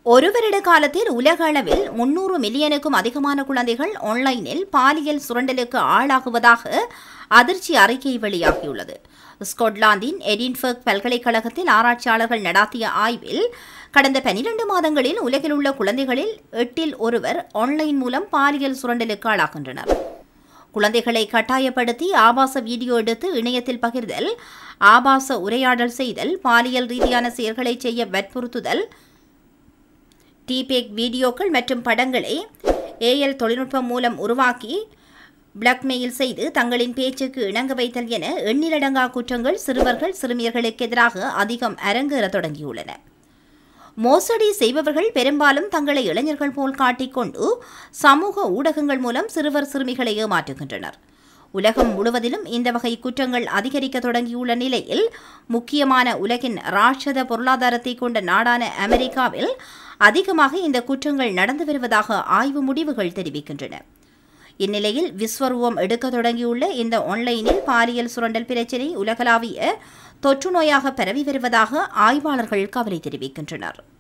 ஒரு வருட காலத்தில் உலக அளவில் 300 மில்லியனுக்கும் அதிகமான குழந்தைகள் ஆன்லைனில் பாலியல் சுரண்டலுக்கு ஆளாகுவதாக அதிர்ச்சி அறிக்கை வெளியாகியுள்ளது. ஸ்கொட்லாந்தின் எடின்பர்க் பல்கலைக்கழகத்தில் ஆராய்ச்சியாளர்கள் நடத்திய ஆய்வில் கடந்த 12 மாதங்களில் உலகில் உள்ள குழந்தைகளில் 8 ஒருவர் ஆன்லைன் மூலம் பாலியல் சுரண்டலுக்கு ஆளாகின்றனர். குழந்தைகளை கட்டாயப்படுத்தி ஆபாச வீடியோ எடுத்து இணையத்தில் பகிர்தல், ஆபாச உரையாடல் செய்தல், பாலியல் ரீதியான செயல்களை செய்ய வற்புறுத்துதல், டீபேக் வீடியோக்கள் மற்றும் படங்களை ஏஎல் தொழில்நுட்பம் மூலம் உருவாக்கி பிளாக்மெயில் செய்து தங்களின் பேச்சுக்கு இணங்க வைத்தல் என எண்ணிலடங்கா குற்றங்கள் சிறுவர்கள் சிறுமியர்களுக்கு எதிராக அதிகம் அரங்கேற தொடங்கியுள்ளன. மோசடி செய்பவர்கள் பெரும்பாலும் தங்களை இளைஞர்கள் போல் காட்டிக்கொண்டு சமூக ஊடகங்கள் மூலம் சிறுவர் சிறுமிகளை ஏமாற்றுகின்றனர். உலகம் முழுவதிலும் இந்த வகை குற்றங்கள் அதிகரிக்க தொடங்கியுள்ள நிலையில் முக்கியமான உலகின் ராட்சத பொருளாதாரத்தை கொண்ட நாடான அமெரிக்காவில் அதிகமாக இந்த குற்றங்கள் நடந்து வருவதாக ஆய்வு முடிவுகள் தெரிவிக்கின்றன. இந்நிலையில் விஸ்வரூபம் எடுக்க தொடங்கியுள்ள இந்த ஆன்லைனில் பாலியல் சுரண்டல் பிரச்சினை உலகளாவிய தொற்று நோயாக பரவி வருவதாக ஆய்வாளர்கள் கவலை தெரிவிக்கின்றனர்.